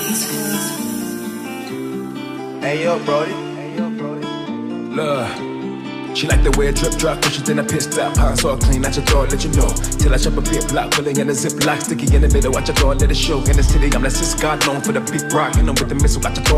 Hey yo, Brody. Look. She like the way it drip drop, pushes in a pit stop. Hands all clean, at your door, let you know. Till I chop a bit block, pulling in a zip lock, sticky in the middle, watch your door, let it show. In the city, I'm the sis God known for the big rock, and I'm with the missile, got your door.